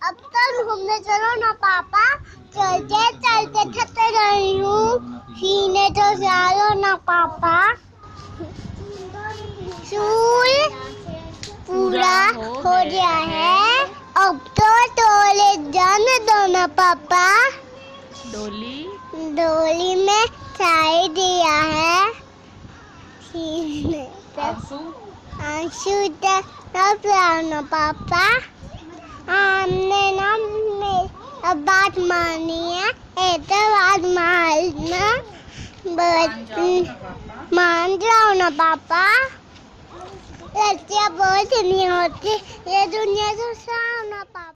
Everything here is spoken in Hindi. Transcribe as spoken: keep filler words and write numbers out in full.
अब तो घूमने चलो ना पापा। चलते चलते थक रही हूँ। सीने तो चलो ना पापा। स्कूल पूरा हो गया है। अब तो टॉयलेट जाने दो ना पापा। डोली डोली में चाय दिया है। आंसू आंसू तब ना पापा। हमने ना अब बात मानी है। एक तो बात मानना मान जाओ बट ना पापा। मान जाओ ना पापा। लड़कियां बहुत नहीं होती ये दुनिया तो साफ ना पापा।